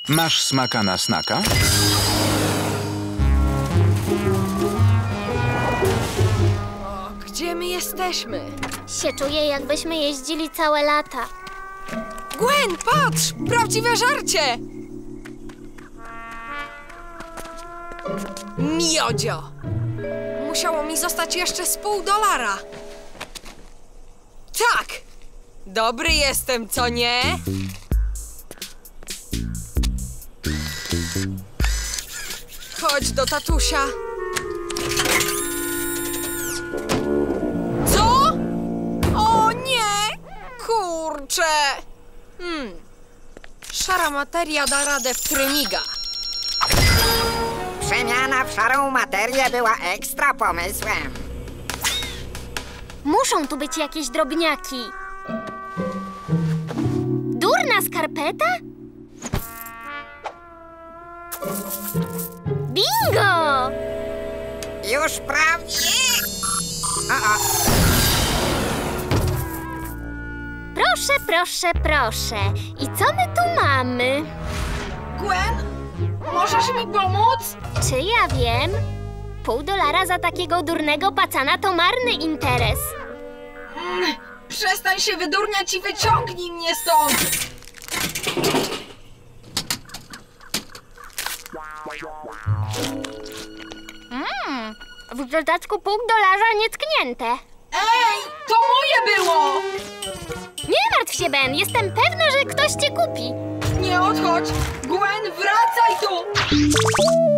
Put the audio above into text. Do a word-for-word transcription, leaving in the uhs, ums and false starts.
Masz smaka na snaka? O, gdzie my jesteśmy? Się czuję, jakbyśmy jeździli całe lata. Gwen, patrz! Prawdziwe żarcie! Miodzio! Musiało mi zostać jeszcze z pół dolara. Tak! Dobry jestem, co nie? Chodź do tatusia. Co? O nie! Kurczę! Hmm. Szara materia da radę w trymiga. Przemiana w szarą materię była ekstra pomysłem. Muszą tu być jakieś drobniaki. Durna skarpeta? Bingo! Już prawie. O, o. Proszę, proszę, proszę. I co my tu mamy? Gwen, możesz mi pomóc? Czy ja wiem? Pół dolara za takiego durnego pacana to marny interes. Mm, przestań się wydurniać i wyciągnij mnie stąd! Mm, w dodatku pół dolarza nietknięte. Ej, to moje było! Nie martw się, Ben. Jestem pewna, że ktoś cię kupi. Nie odchodź! Gwen, wracaj tu!